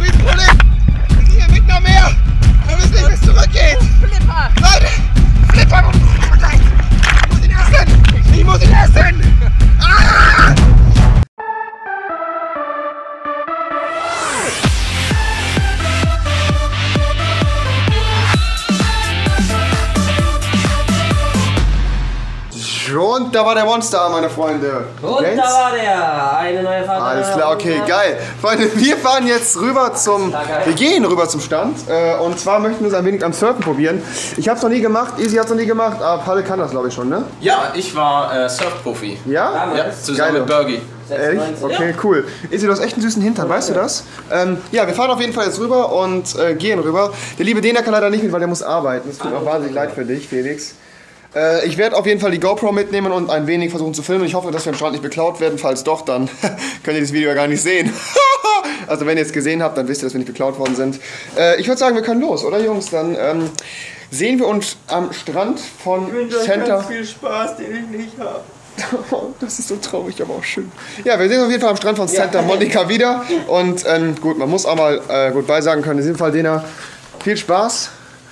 Riesenproblem. Wir sind hier mitten am Meer. Wir wissen nicht, wie es zurückgeht. Flipper! Leute, Flipper. Ich muss ihn essen. Ich muss ihn essen. Ah! Und da war der Monster, meine Freunde. Und Kennst? da war der! Eine neue Fahrt. Alles klar, okay, geil. Freunde, wir fahren jetzt rüber wir gehen rüber zum Stand. Und zwar möchten wir uns ein wenig am Surfen probieren. Ich hab's noch nie gemacht, Easy hat's noch nie gemacht, aber Palle kann das, glaube ich, schon, ne? Ja, ich war Surfprofi. Ja? Ja, zusammen mit Bergi. Ehrlich? Okay, cool. Easy, du hast echt einen süßen Hintern, weißt du das? Ja, wir fahren auf jeden Fall jetzt rüber und gehen rüber. Der liebe Dena kann leider nicht mit, weil der muss arbeiten. Es tut mir auch wahnsinnig leid für dich, Felix. Ich werde auf jeden Fall die GoPro mitnehmen und ein wenig versuchen zu filmen. Ich hoffe, dass wir am Strand nicht beklaut werden. Falls doch, dann könnt ihr das Video ja gar nicht sehen. Also wenn ihr es gesehen habt, dann wisst ihr, dass wir nicht beklaut worden sind. Ich würde sagen, wir können los, oder Jungs? Dann sehen wir uns am Strand von Santa... Ganz viel Spaß, den ich nicht habe. Das ist so traurig, aber auch schön. Ja, wir sehen uns auf jeden Fall am Strand von Santa Monica wieder. Und gut, man muss auch mal Goodbye sagen können. In diesem Fall, Dena, viel Spaß.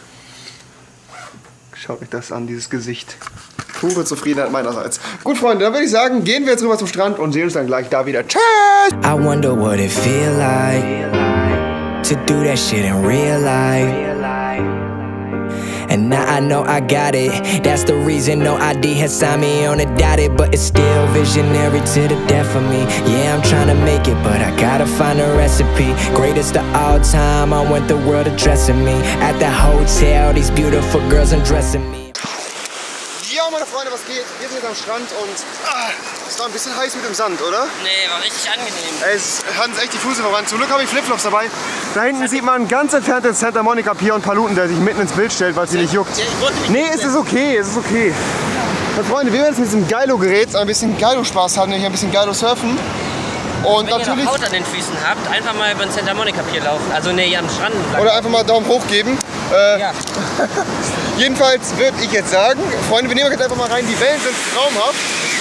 Schaut euch das an, dieses Gesicht. Pure Zufriedenheit meinerseits. Gut, Freunde, dann würde ich sagen, gehen wir jetzt rüber zum Strand und sehen uns dann gleich da wieder. Tschüss! I wonder what it feel like to do that shit in real life. And now I know I got it. That's the reason no ID has signed me on a dotted, but it's still visionary to the death of me. Yeah, I'm trying to make it, but I gotta find a recipe. Greatest of all time, I want the world addressing me. At the hotel, these beautiful girls undressing me. Ja, meine Freunde, was geht? Wir sind jetzt am Strand und es war ein bisschen heiß mit dem Sand, oder? Nee, war richtig angenehm. Es hat uns echt die Füße verwandt. Zum Glück habe ich Flipflops dabei. Da hinten sieht man ganz entfernt den Santa Monica Pier und Paluten, der sich mitten ins Bild stellt, weil es sie nicht juckt. Nee, es ist okay, es ist okay. Und Freunde, wir werden jetzt mit diesem Geilo-Gerät ein bisschen Geilo-Spaß haben, nämlich ein bisschen Geilo surfen. Und wenn natürlich, ihr noch Haut an den Füßen habt, einfach mal über den Santa Monica Pier laufen. Also nee, hier am Strand. Oder einfach mal Daumen hoch geben. Ja. Jedenfalls würde ich jetzt sagen, Freunde, wir nehmen jetzt einfach mal rein. Die Wellen sind traumhaft.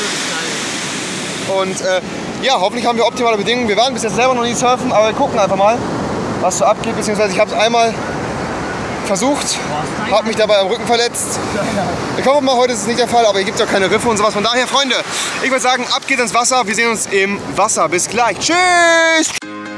Und ja, hoffentlich haben wir optimale Bedingungen. Wir waren bis jetzt selber noch nie surfen, aber wir gucken einfach mal, was so abgeht. Beziehungsweise ich habe es einmal versucht, habe mich dabei am Rücken verletzt. Ich hoffe mal, heute ist es nicht der Fall, aber hier gibt es auch keine Riffe und sowas. Von daher, Freunde, ich würde sagen, ab geht's ins Wasser. Wir sehen uns im Wasser. Bis gleich. Tschüss!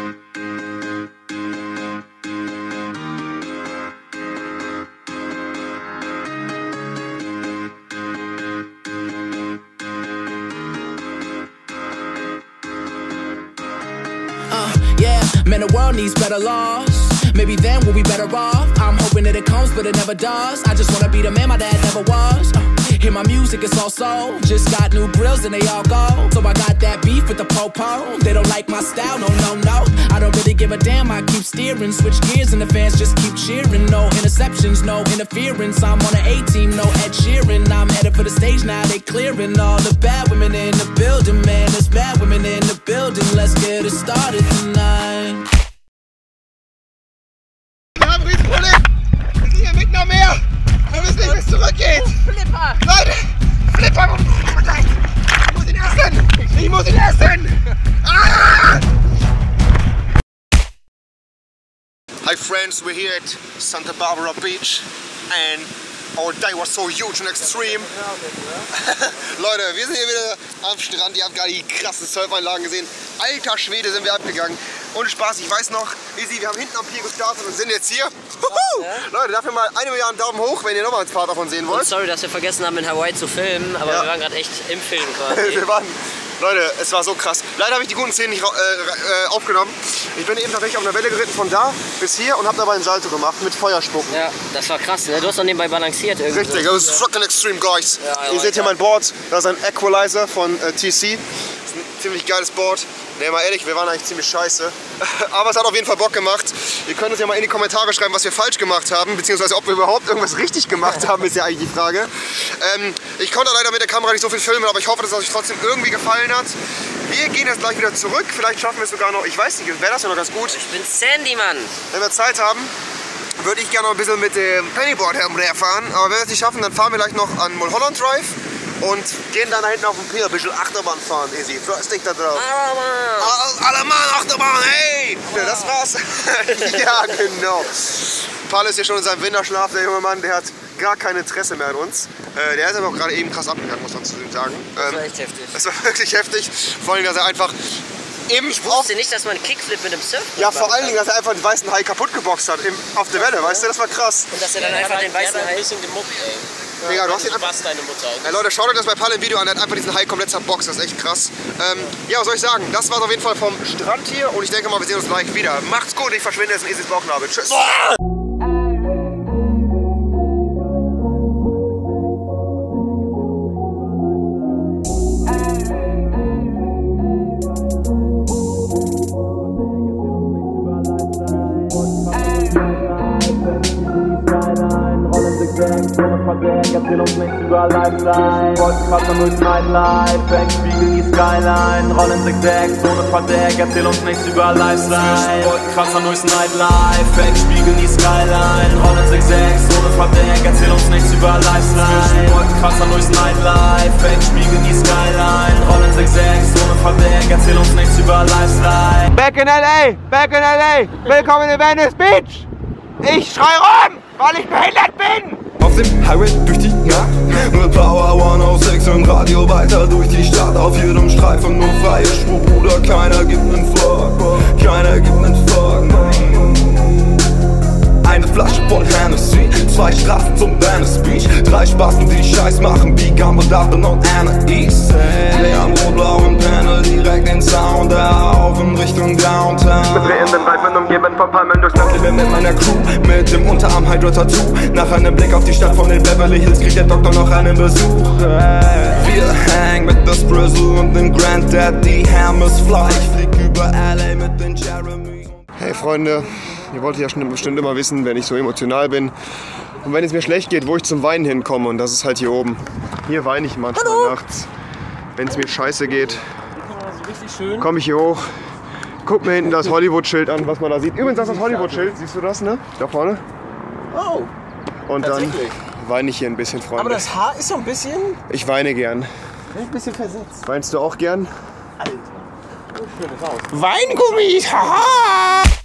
Yeah, man, the world needs better laws. Maybe then we'll be better off. I'm hoping that it comes, but it never does. I just wanna be the man my dad never was. Hear my music, it's all soul. Just got new grills and they all go. So I got that beef with the po-po. They don't like my style, no, no, no. I don't really give a damn, I keep steering. Switch gears and the fans just keep cheering. No interceptions, no interference. I'm on an A-team, no Ed Sheeran. I'm headed for the stage now, they clearing. All the bad women in the building, man. There's bad women in the building. Let's get it started tonight. Wir haben ein Riesenproblem. Wir sind hier mitten am Meer. Wir wissen nicht, wie es zurückgeht. Flipper! Leute, Flipper. Ich muss ihn essen. Ich muss ihn essen. Ah! Hi friends, we're here at Santa Barbara Beach and our day was so huge and extreme. Leute, wir sind hier wieder am Strand. Ihr habt gerade die krassen Surfanlagen gesehen. Alter Schwede, sind wir abgegangen. Ohne Spaß, ich weiß noch, Easy, wir haben hinten am Pier gestartet und sind jetzt hier. Leute, dafür mal 1 Milliarde Daumen hoch, wenn ihr nochmal ein paar davon sehen wollt. Und sorry, dass wir vergessen haben, in Hawaii zu filmen, aber wir waren gerade echt im Film quasi. Leute, es war so krass. Leider habe ich die guten Szenen nicht aufgenommen. Ich bin eben tatsächlich auf einer Welle geritten von da bis hier und habe dabei einen Salto gemacht mit Feuerspucken. Ja, das war krass, ne? Du hast doch nebenbei balanciert irgendwie. Richtig, so. das ist fucking extreme, guys. Ja, Ihr seht hier mein Board, das ist ein Equalizer von TC. Das ist ein ziemlich geiles Board. Ne, mal ehrlich, wir waren eigentlich ziemlich scheiße. Aber es hat auf jeden Fall Bock gemacht. Ihr könnt uns ja mal in die Kommentare schreiben, was wir falsch gemacht haben, beziehungsweise ob wir überhaupt irgendwas richtig gemacht haben, ist ja eigentlich die Frage. Ich konnte leider mit der Kamera nicht so viel filmen, aber ich hoffe, dass es euch trotzdem irgendwie gefallen hat. Wir gehen jetzt gleich wieder zurück. Vielleicht schaffen wir es sogar noch, ich weiß nicht, wäre das ja noch ganz gut. Ich bin Sandy, Mann. Wenn wir Zeit haben, würde ich gerne noch ein bisschen mit dem Pennyboard herumfahren. Aber wenn wir es nicht schaffen, dann fahren wir gleich noch an Mulholland Drive. und gehen dann da hinten auf dem Pier ein bisschen Achterbahn fahren, easy. First dich da drauf. Alle Mann, Achterbahn, hey! Ja, das war's. Ja, genau. Paul ist ja schon in seinem Winterschlaf, der junge Mann, der hat gar kein Interesse mehr an uns. Der ist aber auch gerade eben krass abgegangen, muss man zu ihm sagen. Das war echt heftig. Das war wirklich heftig. Vor allem, dass er einfach ich wusste nicht, dass man einen Kickflip mit dem Surfboard ja, vor allen Dingen, dass er einfach den weißen Hai kaputt geboxt hat auf der Welle, weißt du, das war krass. Und dass er dann einfach den weißen Hai... ein bisschen gemobbt, ey. Digga, du hast ihn einfach... deine Mutter. Ja, Leute, schaut euch das bei Paul im Video an, der hat einfach diesen Hai komplett zerboxt, das ist echt krass. Ja, was soll ich sagen, das war's auf jeden Fall vom Strand hier und ich denke mal, wir sehen uns gleich wieder. Macht's gut, ich verschwinde jetzt in Isis Bauchnabel. Tschüss. Erzähl uns nichts über Lifestyle. Wolkenkratzer durch Nightlife, wegspiegeln die Skyline. Rollen zigzag, ohne Verdeck, erzähl uns nichts über Lifestyle. Wolkenkratzer durchs Nightlife, wegspiegeln die Skyline. Rollen zigzag, ohne Verdeck, erzähl uns nichts über Lifestyle. Wolkenkratzer durchs Nightlife, wegspiegeln die Skyline. Rollen zigzag, ohne Verdeck, erzähl uns nichts über Lifestyle. Back in LA, willkommen in Venice Beach. Ich schrei rum, weil ich behindert bin. Auf dem Highway durch die Nacht mit Power 106 und Radio weiter durch die Stadt. Auf jedem Streifen nur freie Spur, Bruder, keiner gibt nen Fuck, keiner gibt nen Fuck. Eine Flasche voll Hennessy, 2 Straßen zum Venice Beach, 3 Spasten, die Scheiß machen, wie Gambardate und Anna East. Wir am rot-blauen Panel direkt den Sound auf in Richtung Downtown. Mit drehenden Reifen umgeben von Palmen durchs Land, lebe mit meiner Crew, mit dem Unterarm Hydro-Tattoo. Nach einem Blick auf die Stadt von den Beverly Hills kriegt der Doktor noch einen Besuch. Wir hängen mit das Brizzle und dem Granddaddy Hermes Fly. Ich flieg über LA mit den Jeremy. Hey Freunde, ihr wolltet ja schon bestimmt immer wissen, wenn ich so emotional bin und wenn es mir schlecht geht, wo ich zum Weinen hinkomme, und das ist halt hier oben. Hier weine ich manchmal nachts, wenn es mir scheiße geht. Komme ich hier hoch, guck mir hinten das Hollywood-Schild an, was man da sieht. Übrigens, das ist das Hollywood-Schild, siehst du das, ne? Da vorne. Oh. Und dann weine ich hier ein bisschen, Freunde. Aber das Haar ist so ein bisschen... Ich weine gern. Ein bisschen versetzt. Weinst du auch gern? Alter. Schönes Haus. Weingummis, haha!